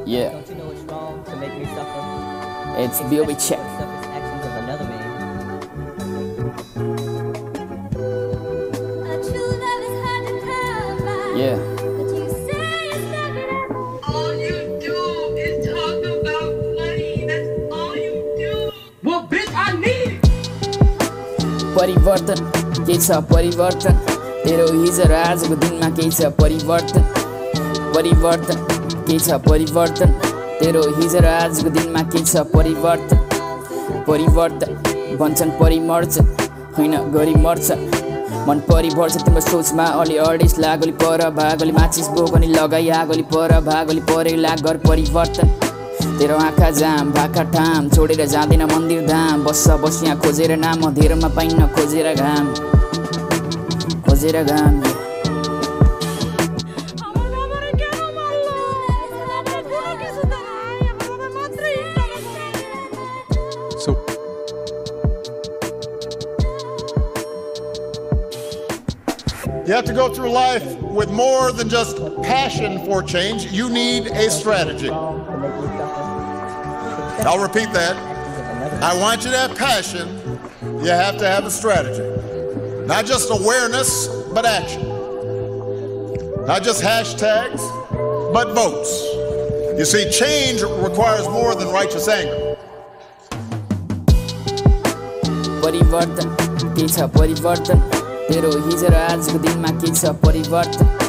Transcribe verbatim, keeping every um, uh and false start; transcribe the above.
Yeah. Don't you know it's wrong to make me suffer? It's B O B check. Selfish actions of another man. A true love is hard to come by. Yeah. But you say it's not gonna. All you do is talk about money. That's all you do. Well, bitch, I need it. परिवर्तन के छ परिवर्तन तेरो हिजो र आजको दिनमा के छ परिवर्तन परिवर्तन के छ परिवर्तन तेरो हिजो र आजको दिनमा के छ परिवर्तन परिवर्तन भन्छन् परिमर्छ होइन गरी मर्छ मन परिभर्छ तिम्रो सोचमा अलि अडिस लागोली पर भागोली माचिस बोकनी लगाई आगोली पर भागोली परे लाग घर परिवर्तन तेरो आँखा जाम भाका ठाम छोडेर जाँदैन मन्दिर धाम बस्छ बसिया खोजेर नाम धेरमा पाइन्न खोजेर घाम खोजेर घाम You have to go through life with more than just passion for change. You need a strategy. I'll repeat that. I want you to have passion. You have to have a strategy. Not just awareness, but action. Not just hashtags, but votes. You see, change requires more than righteous anger. परिवर्तन के छ परिवर्तन तेरो हिजो र आजको दिनमा के छ परिवर्तन